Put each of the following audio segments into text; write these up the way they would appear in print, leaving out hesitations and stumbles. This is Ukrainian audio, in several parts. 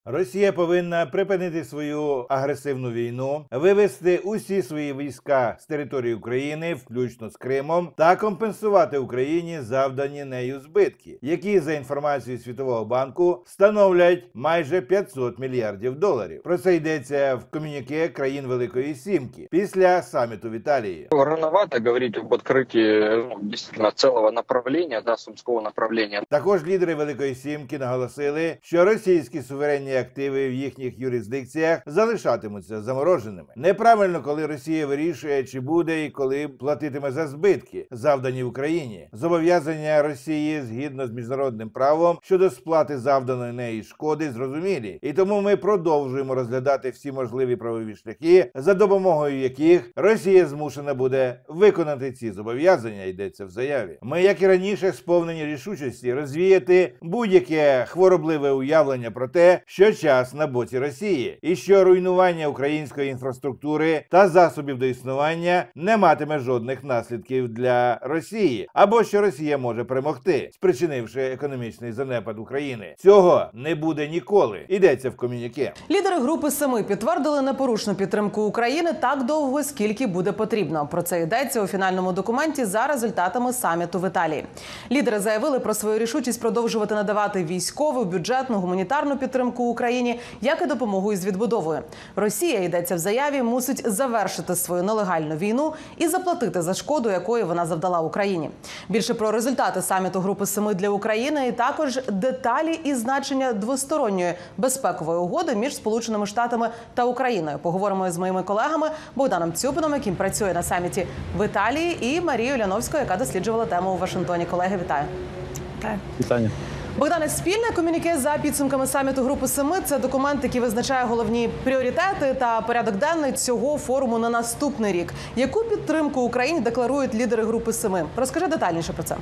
Росія повинна припинити свою агресивну війну, вивести усі свої війська з території України, включно з Кримом, та компенсувати Україні завдані нею збитки, які, за інформацією Світового банку, становлять майже 500 мільярдів доларів. Про це йдеться в комюніке країн Великої Сімки після саміту в Італії. Рановато говорить об открытии действительно целого направления, Сумского направления. Також лідери Великої Сімки наголосили, що російські суверенні активи в їхніх юрисдикціях залишатимуться замороженими. Неправильно, коли Росія вирішує, чи буде і коли платитиме за збитки, завдані Україні. Зобов'язання Росії згідно з міжнародним правом щодо сплати завданої неї шкоди зрозумілі. І тому ми продовжуємо розглядати всі можливі правові шляхи, за допомогою яких Росія змушена буде виконати ці зобов'язання, йдеться в заяві. Ми, як і раніше, сповнені рішучості розвіяти будь-яке хворобливе уявлення про те, що час на боці Росії, і що руйнування української інфраструктури та засобів до існування не матиме жодних наслідків для Росії, або що Росія може перемогти, спричинивши економічний занепад України. Цього не буде ніколи, йдеться в комюніке. Лідери Групи Семи підтвердили непорушну підтримку України так довго, скільки буде потрібно. Про це йдеться у фінальному документі за результатами саміту в Італії. Лідери заявили про свою рішучість продовжувати надавати військову, бюджетну, гуманітарну підтримку Україні, як і допомогу із відбудовою. Росія, йдеться в заяві, мусить завершити свою нелегальну війну і заплатити за шкоду, якої вона завдала Україні. Більше про результати саміту Групи Семи для України і також деталі і значення двосторонньої безпекової угоди між Сполученими Штатами та Україною. Поговоримо з моїми колегами Богданом Цюпином, який працює на саміті в Італії, і Марією Ляновською, яка досліджувала тему у Вашингтоні. Колеги, вітаю. Вітання. Богдане, спільне комюніке за підсумками саміту Групи Семи – це документ, який визначає головні пріоритети та порядок денний цього форуму на наступний рік. Яку підтримку Україні декларують лідери Групи Семи? Розкажи детальніше про це.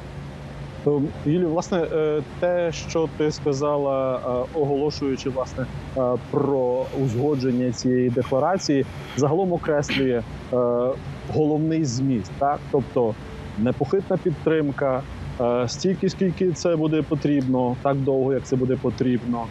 Юлію, власне, те, що ти сказала, оголошуючи власне про узгодження цієї декларації, загалом окреслює головний зміст, так? Тобто непохитна підтримка, стільки, скільки це буде потрібно, так довго, як це буде потрібно.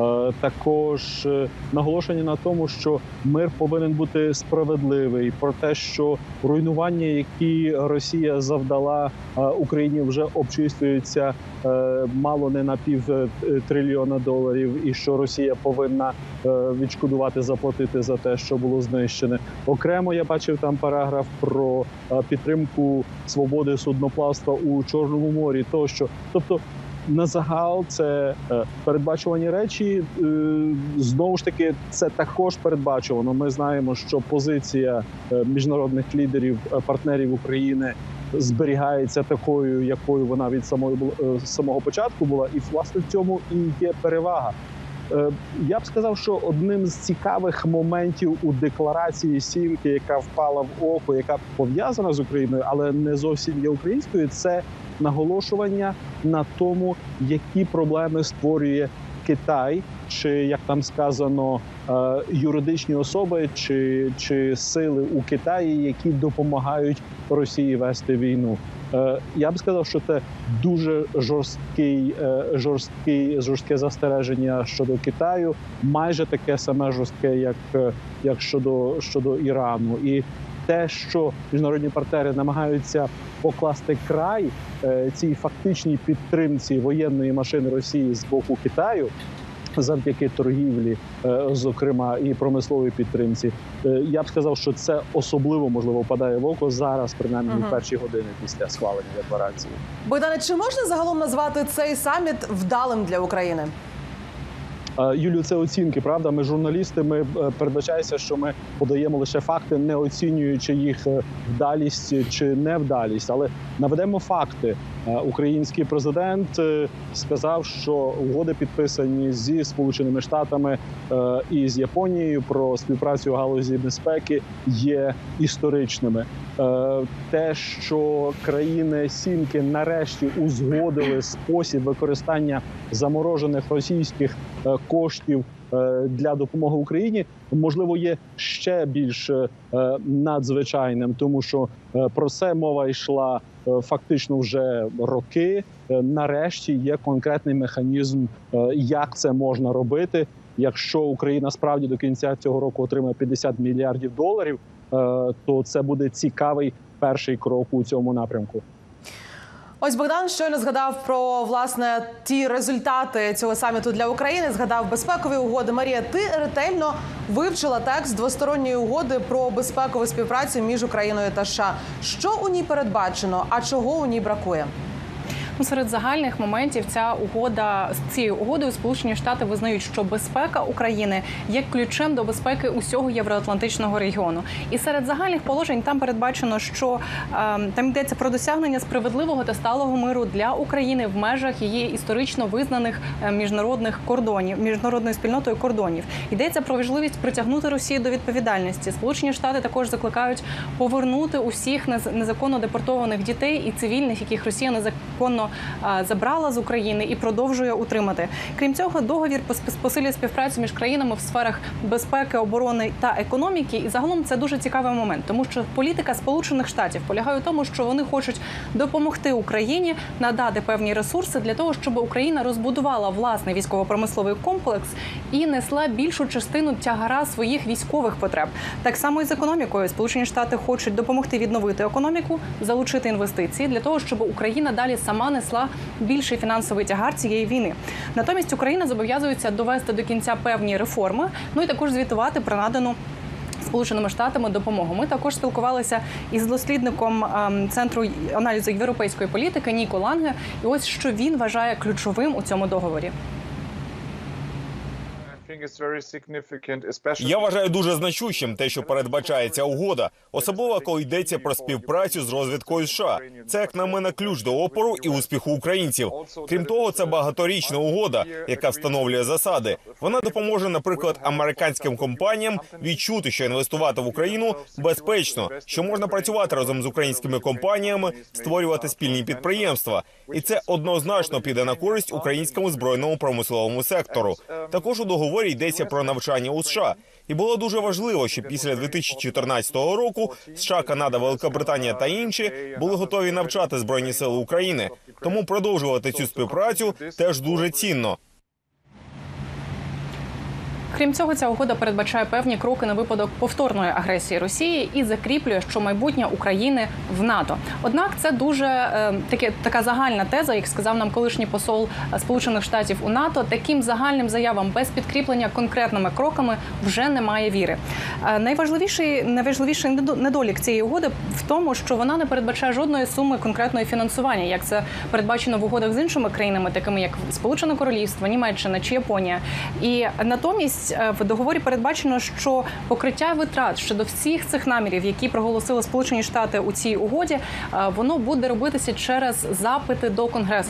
Також наголошення на тому, що мир повинен бути справедливий, про те, що руйнування, які Росія завдала Україні, вже обчислюються мало не на $500 трильйона, і що Росія повинна відшкодувати, заплатити за те, що було знищене. Окремо я бачив там параграф про підтримку свободи судноплавства у Чорному морі тощо. Тобто на загал це передбачувані речі. Знову ж таки, це також передбачувано. Ми знаємо, що позиція міжнародних лідерів, партнерів України зберігається такою, якою вона від самого початку була. І, власне, в цьому і є перевага. Я б сказав, що одним з цікавих моментів у декларації Сімки, яка впала в око, яка пов'язана з Україною, але не зовсім є українською, це наголошування на тому, які проблеми створює Китай, чи, як там сказано, юридичні особи чи сили у Китаї, які допомагають Росії вести війну. Я б сказав, що це дуже жорстке застереження щодо Китаю, майже таке саме жорстке, як щодо Ірану. І те, що міжнародні партнери намагаються покласти край цій фактичній підтримці воєнної машини Росії з боку Китаю, завдяки торгівлі, зокрема, і промисловій підтримці, я б сказав, що це особливо, можливо, впадає в око зараз, принаймні, в перші години після схвалення декларації. Богдане, чи можна загалом назвати цей саміт вдалим для України? Юлію, це оцінки, правда? Ми журналісти, ми передбачається, що ми подаємо лише факти, не оцінюючи їх вдалість чи невдалість. Але наведемо факти. Український президент сказав, що угоди, підписані зі Сполученими Штатами і з Японією про співпрацю у галузі безпеки, є історичними. Те, що країни Сімки нарешті узгодили спосіб використання заморожених російських коштів для допомоги Україні, можливо, є ще більш надзвичайним, тому що про це мова йшла фактично вже роки. Нарешті є конкретний механізм, як це можна робити. якщо Україна справді до кінця цього року отримає $50 мільярдів, то це буде цікавий перший крок у цьому напрямку. Ось Богдан щойно згадав про, власне, ті результати цього саміту для України, згадав безпекові угоди. Марія, ти ретельно вивчила текст двосторонньої угоди про безпекову співпрацю між Україною та США. Що у ній передбачено, а чого у ній бракує? Серед загальних моментів з цією угодою Сполучені Штати визнають, що безпека України є ключем до безпеки усього євроатлантичного регіону. І серед загальних положень там передбачено, що там йдеться про досягнення справедливого та сталого миру для України в межах її історично визнаних міжнародних кордонів, міжнародною спільнотою кордонів. Йдеться про важливість притягнути Росію до відповідальності. Сполучені Штати також закликають повернути усіх незаконно депортованих дітей і цивільних, яких Росія незаконно забрала з України і продовжує утримати. Крім цього, договір посилює співпрацю між країнами в сферах безпеки, оборони та економіки. І загалом це дуже цікавий момент, тому що політика Сполучених Штатів полягає в тому, що вони хочуть допомогти Україні надати певні ресурси для того, щоб Україна розбудувала власний військово-промисловий комплекс і несла більшу частину тягара своїх військових потреб. Так само і з економікою. Сполучені Штати хочуть допомогти відновити економіку, залучити інвестиції для того, щоб Україна далі сама несла більший фінансовий тягар цієї війни. Натомість Україна зобов'язується довести до кінця певні реформи, і також звітувати про надану Сполученими Штатами допомогу. Ми також спілкувалися із дослідником Центру аналізу європейської політики Ніко Ланге. І ось що він вважає ключовим у цьому договорі. Я вважаю дуже значущим те, що передбачається угода, особливо коли йдеться про співпрацю з розвідкою США. Це, як на мене, ключ до опору і успіху українців. Крім того, це багаторічна угода, яка встановлює засади. Вона допоможе, наприклад, американським компаніям відчути, що інвестувати в Україну безпечно, що можна працювати разом з українськими компаніями, створювати спільні підприємства. І це однозначно піде на користь українському збройному промисловому сектору. Також у договорі йдеться про навчання у США. І було дуже важливо, що після 2014 року США, Канада, Великобританія та інші були готові навчати Збройні сили України. Тому продовжувати цю співпрацю теж дуже цінно. Крім цього, ця угода передбачає певні кроки на випадок повторної агресії Росії і закріплює, що майбутнє України в НАТО. Однак це дуже така загальна теза, як сказав нам колишній посол Сполучених Штатів у НАТО. Таким загальним заявам без підкріплення конкретними кроками вже немає віри. Найважливіший недолік цієї угоди в тому, що вона не передбачає жодної суми конкретної фінансування, як це передбачено в угодах з іншими країнами, такими як Сполучене Королівство, Німеччина чи Японія. І натомість в договорі передбачено, що покриття витрат щодо всіх цих намірів, які проголосили Сполучені Штати у цій угоді, воно буде робитися через запити до Конгресу.